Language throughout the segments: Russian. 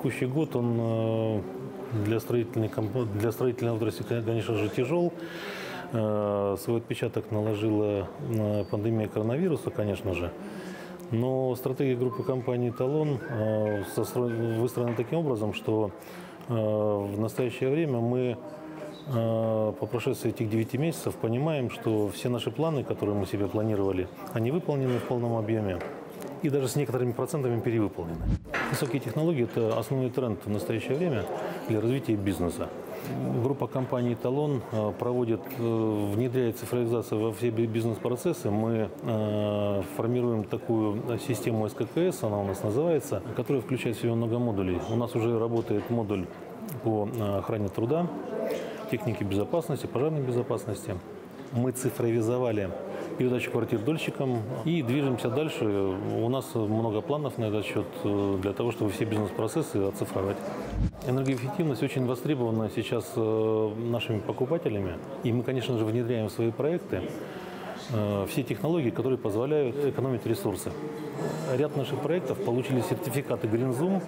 текущий год, он для строительной отрасли, конечно же, тяжел. Свой отпечаток наложила пандемия коронавируса, конечно же. Но стратегия группы компаний «Эталон» выстроена таким образом, что в настоящее время мы по прошествии этих 9 месяцев понимаем, что все наши планы, которые мы себе планировали, они выполнены в полном объеме и даже с некоторыми процентами перевыполнены. Высокие технологии – это основной тренд в настоящее время для развития бизнеса. Группа компаний «Эталон» внедряет цифровизацию во все бизнес-процессы. Мы формируем такую систему СККС, она у нас называется, которая включает в себя много модулей. У нас уже работает модуль по охране труда, технике безопасности, пожарной безопасности. Мы цифровизовали передачу квартир дольщикам и движемся дальше. У нас много планов на этот счет для того, чтобы все бизнес-процессы оцифровать. Энергоэффективность очень востребована сейчас нашими покупателями. И мы, конечно же, внедряем в свои проекты все технологии, которые позволяют экономить ресурсы. Ряд наших проектов получили сертификаты Green Zoom.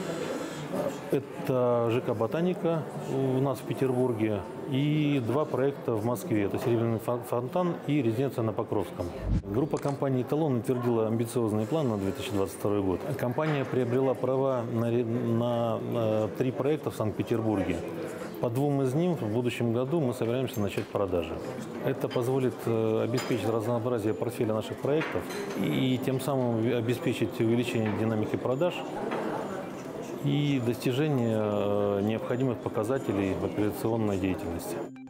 Это ЖК «Ботаника» у нас в Петербурге и 2 проекта в Москве. Это «Серебряный фонтан» и резиденция на Покровском. Группа компаний «Эталон» утвердила амбициозный план на 2022 год. Компания приобрела права на 3 проекта в Санкт-Петербурге. По 2 из них в будущем году мы собираемся начать продажи. Это позволит обеспечить разнообразие портфеля наших проектов и тем самым обеспечить увеличение динамики продаж и достижение необходимых показателей в операционной деятельности.